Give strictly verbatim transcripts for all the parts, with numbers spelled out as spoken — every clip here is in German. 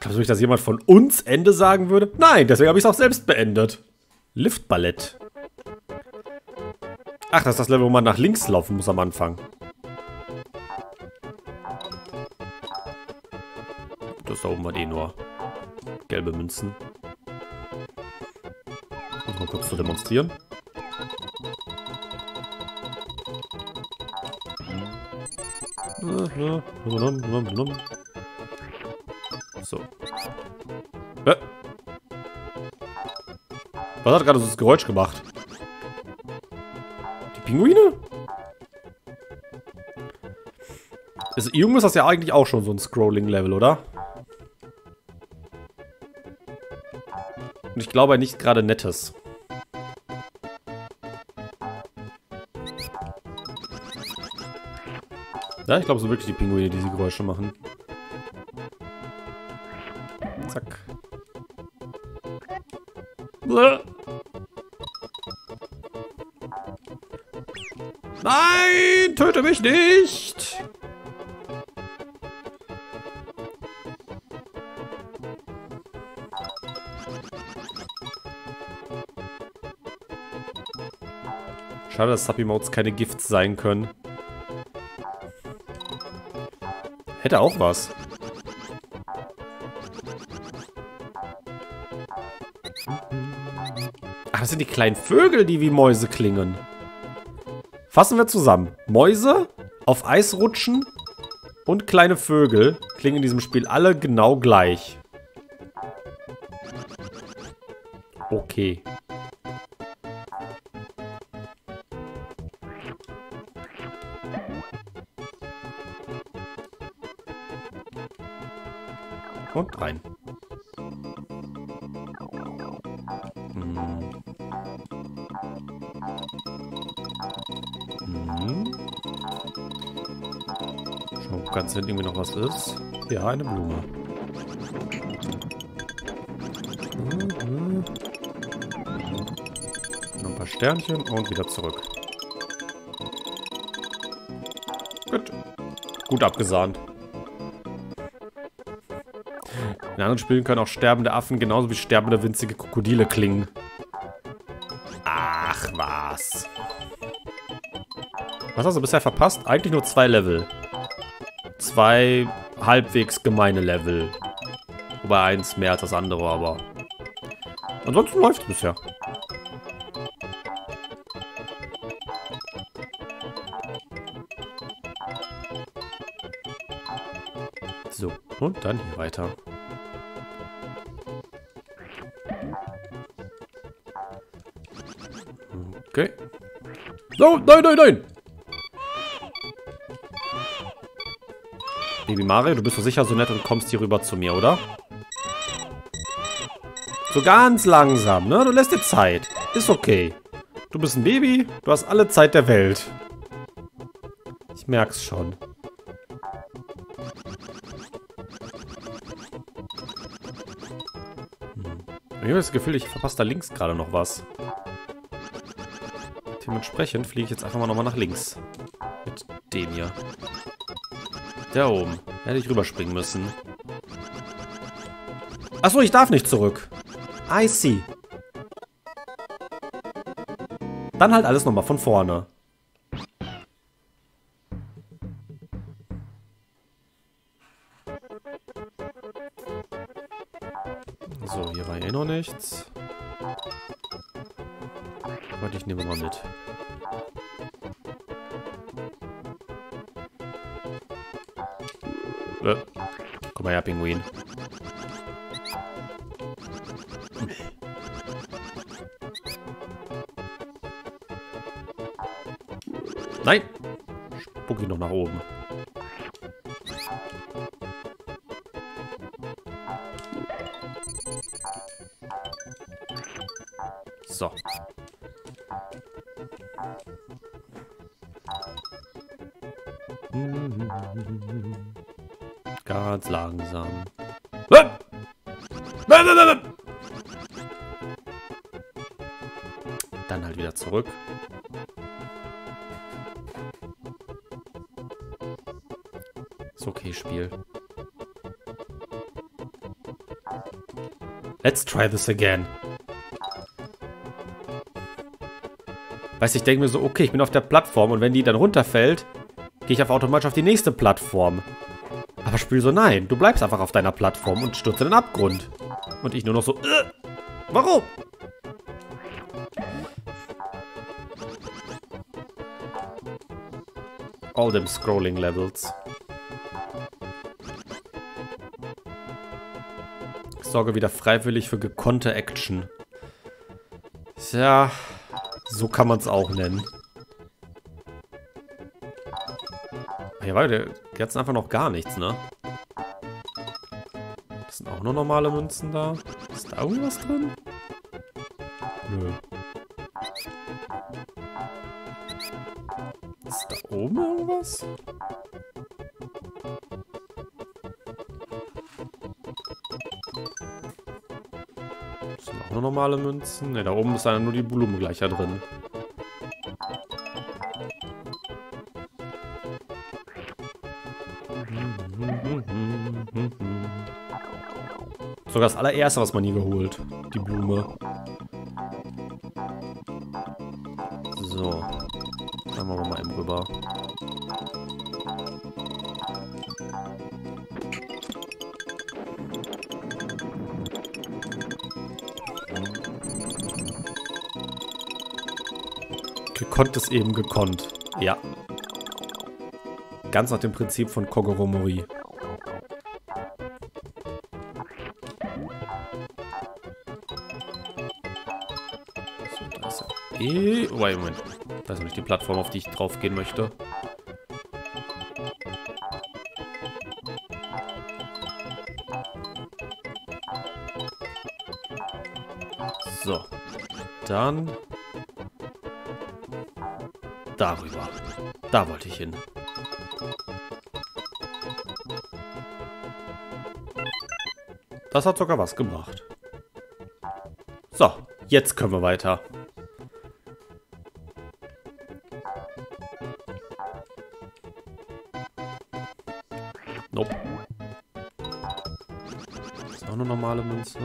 Glaubst du, dass jemand von uns Ende sagen würde? Nein, deswegen habe ich es auch selbst beendet. Liftballett. Ach, das ist das Level, wo man nach links laufen muss am Anfang. Das da oben war eh nur gelbe Münzen. Muss mal kurz zu demonstrieren. So. Äh. Was hat gerade so das Geräusch gemacht? Die Pinguine? Also, irgendwo ist das ja eigentlich auch schon so ein Scrolling-Level, oder? Und ich glaube nicht gerade nettes. Ja, ich glaube so wirklich die Pinguine, die diese Geräusche machen. Zack. Nein, töte mich nicht! Schade, dass Suppy-Modes keine Gifts sein können. Hätte auch was. Ach, das sind die kleinen Vögel, die wie Mäuse klingen. Fassen wir zusammen. Mäuse, auf Eis rutschen und kleine Vögel klingen in diesem Spiel alle genau gleich. Okay. Und rein. Hm. Hm. Schauen, ob ganz hinten irgendwie noch was ist. Ja, eine Blume. Mhm. Noch ein paar Sternchen und wieder zurück. Gut. Gut abgesahnt. In anderen Spielen können auch sterbende Affen genauso wie sterbende winzige Krokodile klingen. Ach, was. Was hast du bisher verpasst? Eigentlich nur zwei Level. Zwei halbwegs gemeine Level. Wobei eins mehr als das andere, aber... Ansonsten läuft es bisher. So, und dann hier weiter. Okay. So, nein, nein, nein! Baby Mario, du bist doch sicher so nett und kommst hier rüber zu mir, oder? So ganz langsam, ne? Du lässt dir Zeit. Ist okay. Du bist ein Baby, du hast alle Zeit der Welt. Ich merk's schon. Hm. Ich habe das Gefühl, ich verpasse da links gerade noch was. Dementsprechend fliege ich jetzt einfach mal nochmal nach links. Mit dem hier. Da oben. Hätte ich rüberspringen müssen. Achso, ich darf nicht zurück. I see. Dann halt alles nochmal von vorne. So, hier war eh noch nichts. Warte, ich nehme mal mit. Äh, komm mal her, Pinguin. Nein! Spuck ihn noch nach oben. So. Ganz langsam. Dann halt wieder zurück. Ist okay, Spiel. Let's try this again. Weißt du, ich denke mir so, okay, ich bin auf der Plattform und wenn die dann runterfällt, gehe ich einfach automatisch auf die nächste Plattform. Aber Spiel so, nein, du bleibst einfach auf deiner Plattform und stürzt in den Abgrund. Und ich nur noch so, äh, warum? All them scrolling levels. Ich sorge wieder freiwillig für gekonnte Action. Tja, so kann man es auch nennen. Hier war der jetzt einfach noch gar nichts, ne? Das sind auch nur normale Münzen da. Ist da irgendwas drin? Nö. Ist da oben irgendwas? Das sind auch nur normale Münzen. Ne, da oben ist dann nur die Blumengleicher drin. Sogar das allererste, was man hier geholt. Die Blume. So. Dann machen wir mal eben rüber. Gekonnt ist eben gekonnt. Ja. Ganz nach dem Prinzip von Kogoro Mori. So, da ist er. Eh. Oh, Moment. Das ist nicht die Plattform, auf die ich drauf gehen möchte. So. Dann. Darüber. Da wollte ich hin. Das hat sogar was gebracht. So, jetzt können wir weiter. Nope. Das ist auch eine normale Münze.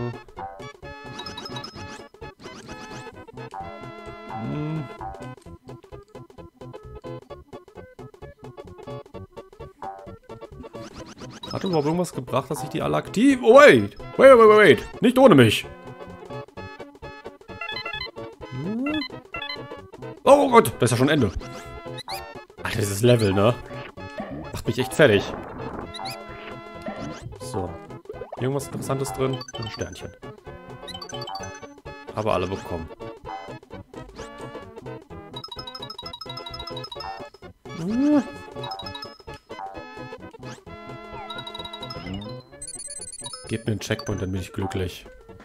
Hm. Hat überhaupt irgendwas gebracht, dass ich die alle aktiv... Oh, wait! Wait, wait, wait, wait! Nicht ohne mich! Hm. Oh Gott, das ist ja schon Ende. Alter, dieses Level, ne? Macht mich echt fertig. So. Irgendwas Interessantes drin? Ein Sternchen. Aber alle bekommen. Hm. Gebt mir einen Checkpoint, dann bin ich glücklich.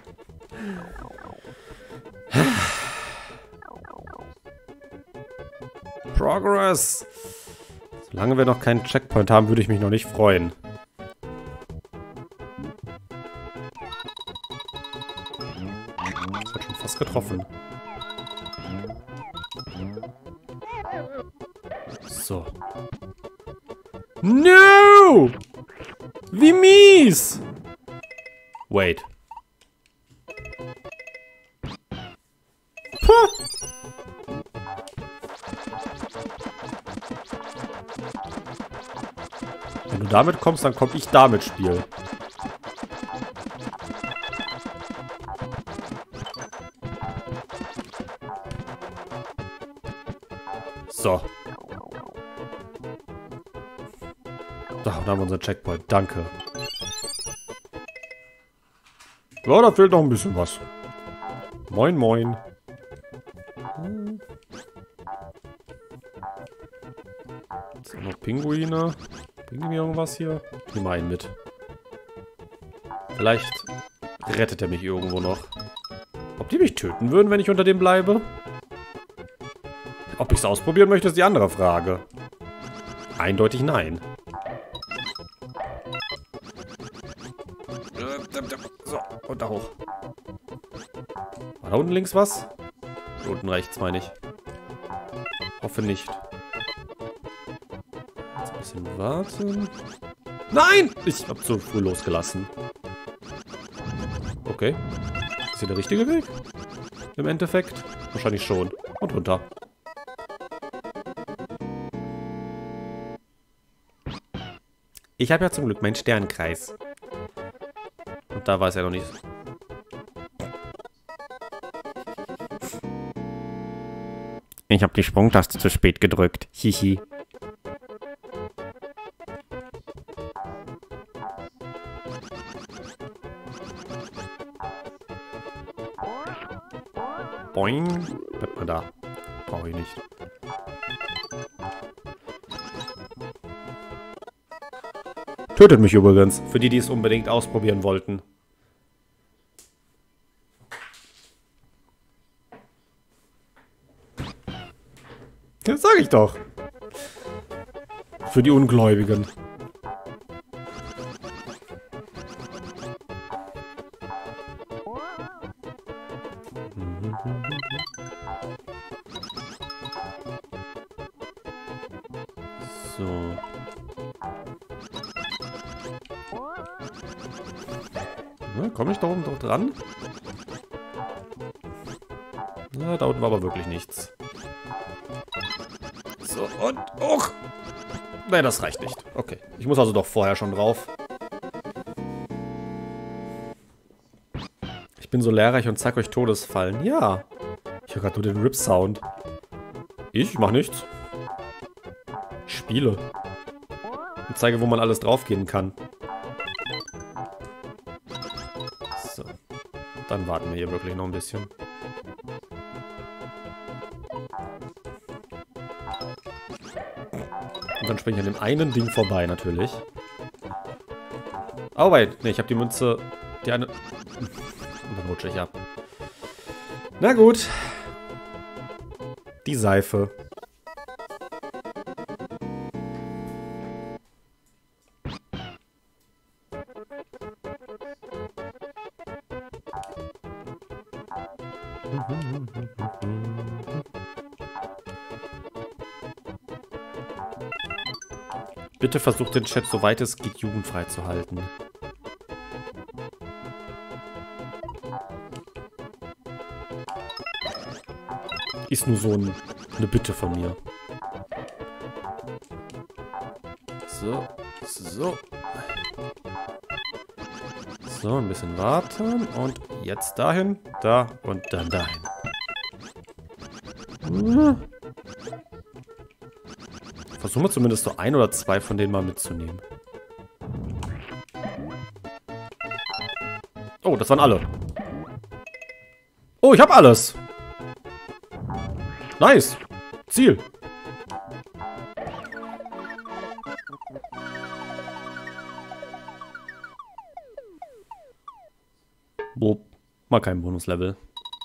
Progress! Solange wir noch keinen Checkpoint haben, würde ich mich noch nicht freuen. Das hat schon fast getroffen. So. No! Wie mies! Wait. Puh. Wenn du damit kommst, dann komm ich damit Spiel. So. Da, da haben wir unseren Checkpoint. Danke. Ja, da fehlt noch ein bisschen was. Moin, moin. Hm. Sind noch Pinguine? Bringen die mir irgendwas hier? Ich nehme einen mit. Vielleicht rettet er mich irgendwo noch. Ob die mich töten würden, wenn ich unter dem bleibe? Ob ich es ausprobieren möchte, ist die andere Frage. Eindeutig nein. So, und da hoch. War da unten links was? Da unten rechts, meine ich. Hoffe nicht. Jetzt ein bisschen warten. Nein! Ich hab zu früh losgelassen. okay. Ist hier der richtige Weg? Im Endeffekt? Wahrscheinlich schon. Und runter. Ich habe ja zum Glück meinen Sternkreis. Und da war es ja noch nicht. Ich habe die Sprungtaste zu spät gedrückt. Hihi. Boing. Bleibt mal da. Brauche ich nicht. Tötet mich übrigens. Für die, die es unbedingt ausprobieren wollten. Das sag ich doch. Für die Ungläubigen. So. Na, komme ich da oben doch dran? Na, da unten war aber wirklich nichts. So, und hoch! Nein, das reicht nicht. Okay. Ich muss also doch vorher schon drauf. Ich bin so lehrreich und zeig euch Todesfallen. Ja. Ich höre gerade nur den Rip-Sound. Ich mach nichts. Ich spiele. Und zeige, wo man alles draufgehen kann. So. Dann warten wir hier wirklich noch ein bisschen. Und dann springe ich an dem einen Ding vorbei, natürlich. Oh, wait. Ne, ich habe die Münze... Die eine... Und dann rutsche ich ab. Na gut. Die Seife. Bitte versucht den Chat, soweit es geht, jugendfrei zu halten. Ist nur so ein, eine Bitte von mir. So, so. So, ein bisschen warten. Und jetzt dahin, da und dann dahin. Versuchen wir zumindest so ein oder zwei von denen mal mitzunehmen. Oh, das waren alle. Oh, ich habe alles. Nice. Ziel. Boah, mal kein Bonuslevel.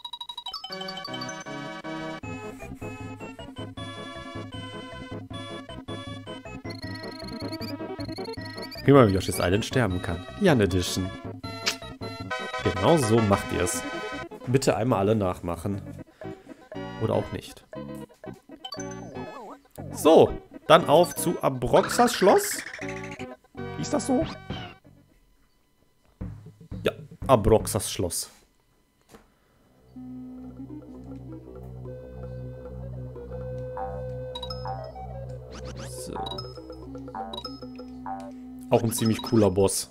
Wie man Yoshi's Island sterben kann. Jan Edition. Genau so macht ihr es. Bitte einmal alle nachmachen. Oder auch nicht. So, dann auf zu Abroxas Schloss. Hieß das so? Ja, Abroxas Schloss. So. Auch ein ziemlich cooler Boss.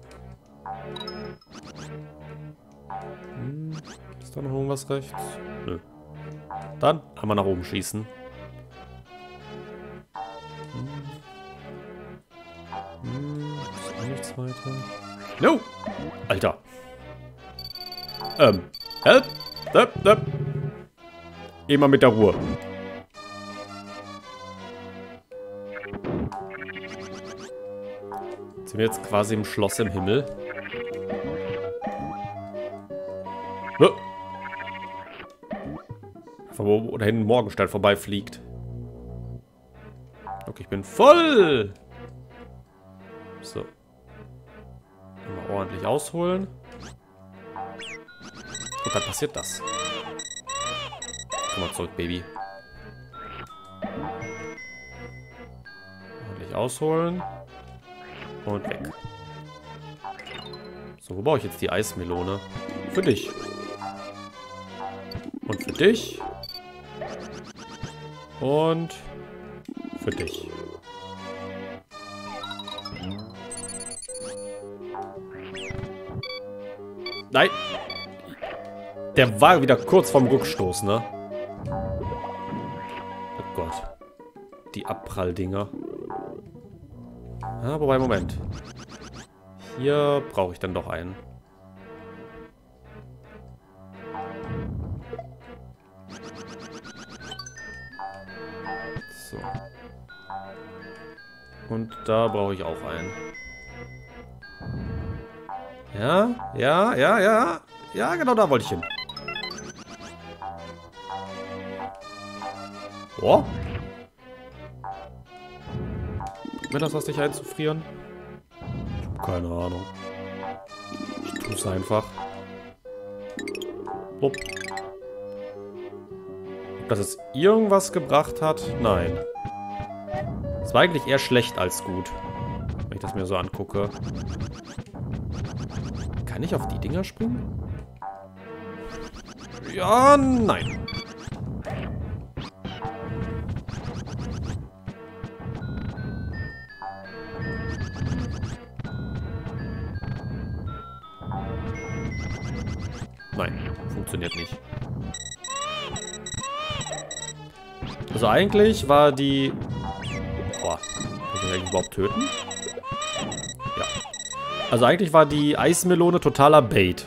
Hm, ist da noch irgendwas rechts? Nö. Dann einmal nach oben schießen. Hm. Hm, ist auch nichts weiter. No! Alter. Ähm. Help! Help! Help! Immer mit der Ruhe. Sind wir jetzt quasi im Schloss im Himmel? Oh. Wo da hinten Morgenstern vorbeifliegt. Okay, ich bin voll. So. Mal ordentlich ausholen. Und dann passiert das. Komm mal zurück, Baby. Ordentlich ausholen. Und weg. So, So, wo baue ich jetzt die Eismelone? Für dich. Und für dich. Und für dich. Nein. Der war wieder kurz vorm Rückstoß, ne? Oh Gott. Die Abpralldinger. Ah, wobei, Moment. Hier brauche ich dann doch einen. So. Und da brauche ich auch einen. Ja, ja, ja, ja. Ja, genau da wollte ich hin. Oh. Mir das was, dich einzufrieren? Keine Ahnung. Ich tue es einfach. Upp. Ob das jetzt irgendwas gebracht hat? Nein. Es war eigentlich eher schlecht als gut. Wenn ich das mir so angucke. Kann ich auf die Dinger springen? Ja, nein. Nein, funktioniert nicht. Also eigentlich war die... Boah, kann ich eigentlich überhaupt töten? Ja. Also eigentlich war die Eismelone totaler Bait.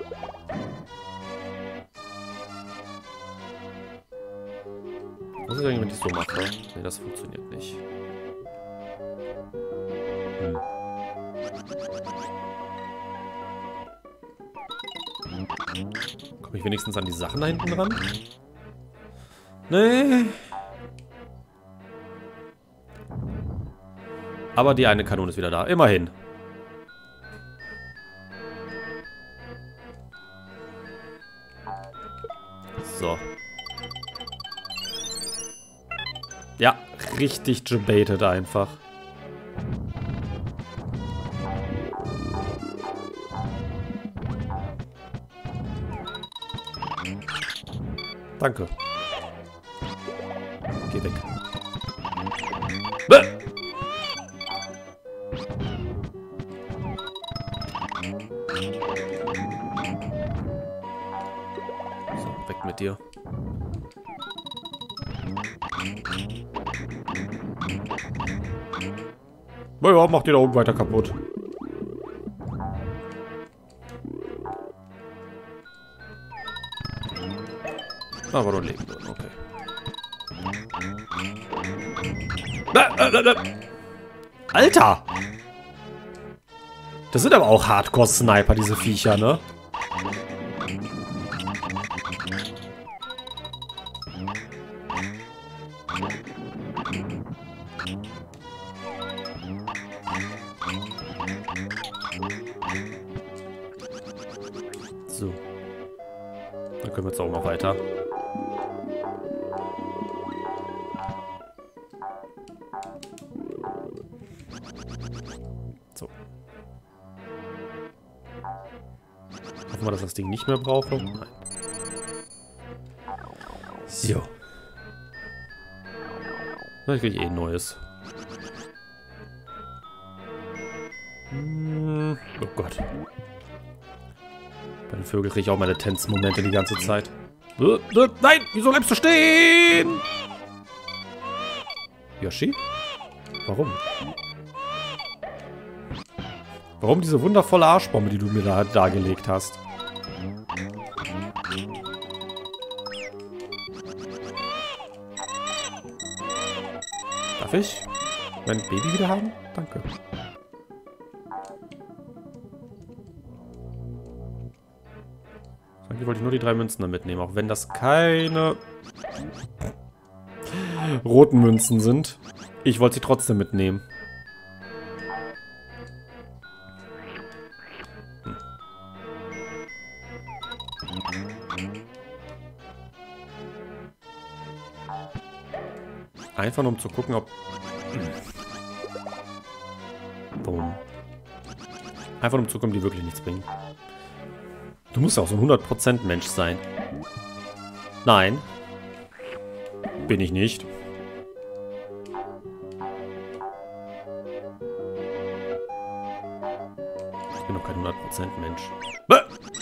Was ist eigentlich, wenn ich so mache? Ne, das funktioniert nicht. Hm. Komme ich wenigstens an die Sachen da hinten ran? Nee. Aber die eine Kanone ist wieder da. Immerhin. So. Ja, richtig gebaitet einfach. Danke. Geh weg. Bäh! So, weg mit dir. Naja, macht ihr da oben weiter kaputt. Da war doch Leben drin, okay. Alter! Das sind aber auch Hardcore-Sniper, diese Viecher, ne? So. Dann können wir jetzt auch noch weiter. So. Hoffen wir, dass das Ding nicht mehr brauche. Nein. So. Na, ich kriege eh ein neues. Hm. Oh Gott. Bei den Vögeln kriege ich auch meine Tense-Momente die ganze Zeit. Nein! Wieso bleibst du stehen? Yoshi? Warum? Warum diese wundervolle Arschbombe, die du mir da dargelegt hast? Darf ich mein Baby wieder haben? Danke. Eigentlich wollte ich nur die drei Münzen da mitnehmen, auch wenn das keine roten Münzen sind. Ich wollte sie trotzdem mitnehmen. Hm. Einfach nur um zu gucken, ob... Boom. Einfach nur um zu gucken, ob die wirklich nichts bringen. Du musst ja auch so ein hundert Prozent Mensch sein. Nein. Bin ich nicht. Ich bin doch kein hundert Prozent Mensch. Bäh!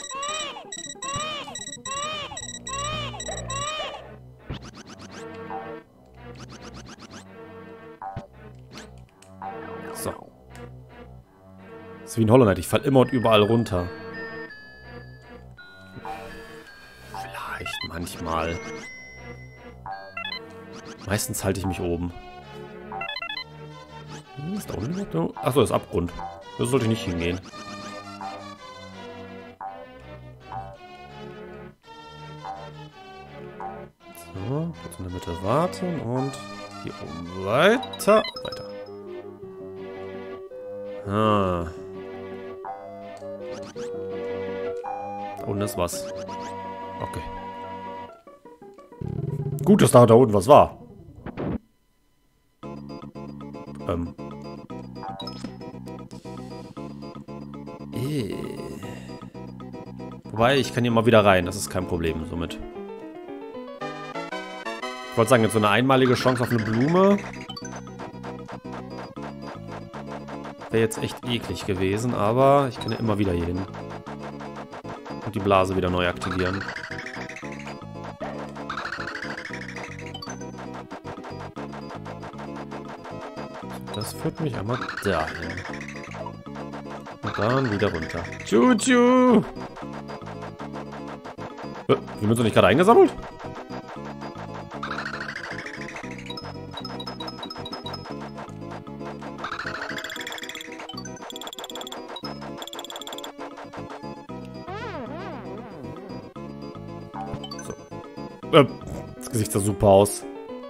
So. Das ist wie ein Hollow Knight. Ich falle immer und überall runter. Vielleicht manchmal. Meistens halte ich mich oben. Hm, ist da unten? Achso, das ist Abgrund. Da sollte ich nicht hingehen. So, kurz in der Mitte warten und hier oben weiter. Weiter. Ah. Da unten ist was. Okay. Gut, dass da, da unten was war. Ähm. Äh. Wobei, ich kann hier mal wieder rein. Das ist kein Problem somit. Ich wollte sagen, jetzt so eine einmalige Chance auf eine Blume. Wäre jetzt echt eklig gewesen, aber ich kann ja immer wieder hier hin. Und die Blase wieder neu aktivieren. Das führt mich einmal dahin. Und dann wieder runter. Tschu-tschu! Äh, wir haben uns doch nicht gerade eingesammelt? So. Äh, das Gesicht sah super aus.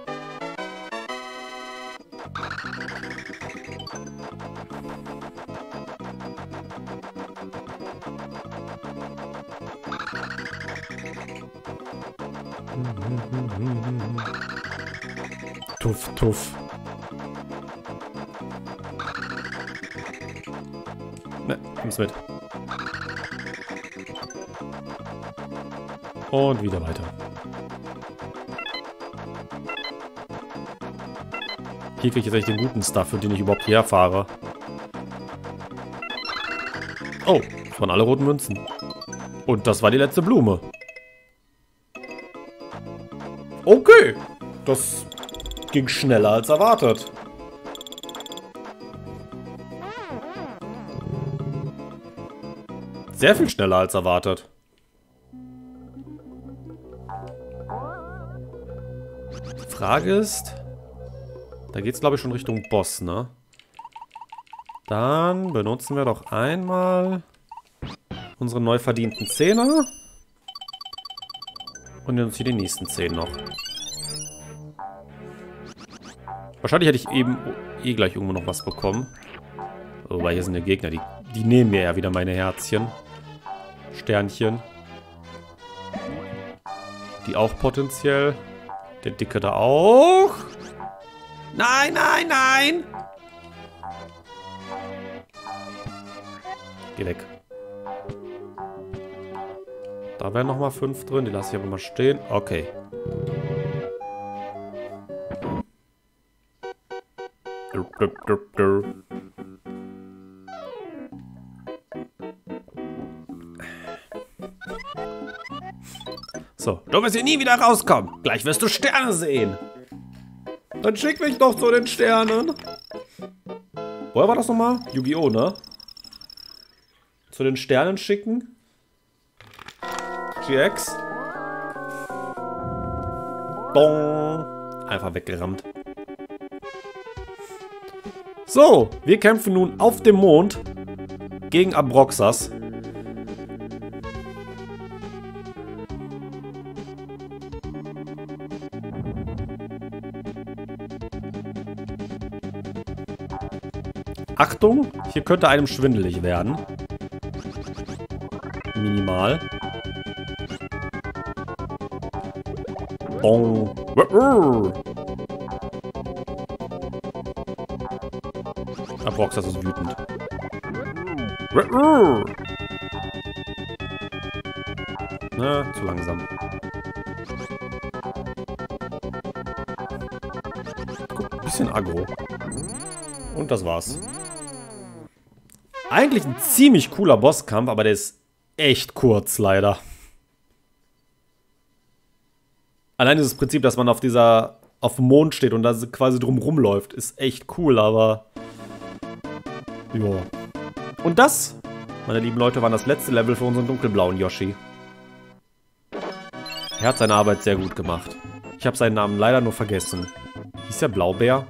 Tuff, tuff. Ne, nimm's mit. Und wieder weiter. Hier kriege ich jetzt echt den guten Stuff, für den ich überhaupt hierher fahre. Oh, das waren alle roten Münzen. Und das war die letzte Blume. Okay, das ging schneller als erwartet. Sehr viel schneller als erwartet. Die Frage ist, da geht es glaube ich schon Richtung Boss, ne? Dann benutzen wir doch einmal unsere neu verdienten Zehner. Und uns hier die nächsten zehn noch. Wahrscheinlich hätte ich eben eh gleich irgendwo noch was bekommen. Wobei, hier sind ja Gegner, die, die nehmen mir ja wieder meine Herzchen. Sternchen. Die auch potenziell. Der Dicke da auch. Nein, nein, nein! Geh weg. Da wären nochmal fünf drin. Die lasse ich aber mal stehen. Okay. So, du wirst hier nie wieder rauskommen. Gleich wirst du Sterne sehen. Dann schick mich doch zu den Sternen. Woher war das nochmal? Yu-Gi-Oh, ne? Zu den Sternen schicken. G X. Dong. Einfach weggerammt. So, wir kämpfen nun auf dem Mond gegen Abroxas. Achtung, hier könnte einem schwindelig werden. Minimal. Bong. Abroxas ist wütend. Na, zu langsam. Guck, ein bisschen aggro. Und das war's. Eigentlich ein ziemlich cooler Bosskampf, aber der ist echt kurz, leider. Allein dieses Prinzip, dass man auf dieser, auf dem Mond steht und da quasi drum rumläuft, ist echt cool, aber... Jo. Und das, meine lieben Leute, war das letzte Level für unseren dunkelblauen Yoshi. Er hat seine Arbeit sehr gut gemacht. Ich habe seinen Namen leider nur vergessen. Hieß der Blaubeer?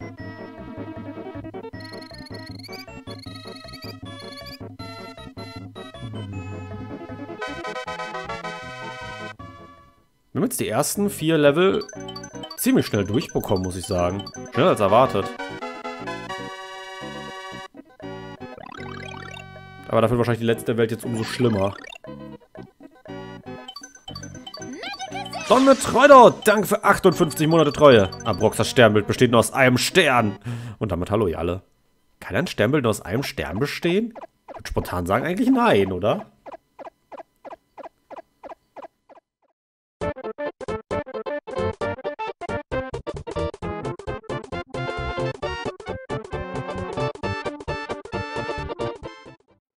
Wir haben jetzt die ersten vier Level ziemlich schnell durchbekommen, muss ich sagen. Schneller als erwartet. Aber dafür wahrscheinlich die letzte Welt jetzt umso schlimmer. Don mit Treudo, danke für achtundfünfzig Monate Treue. Abroxas Sternbild besteht nur aus einem Stern. Und damit hallo ihr alle. Kann ein Sternbild nur aus einem Stern bestehen? Ich würde spontan sagen eigentlich nein, oder?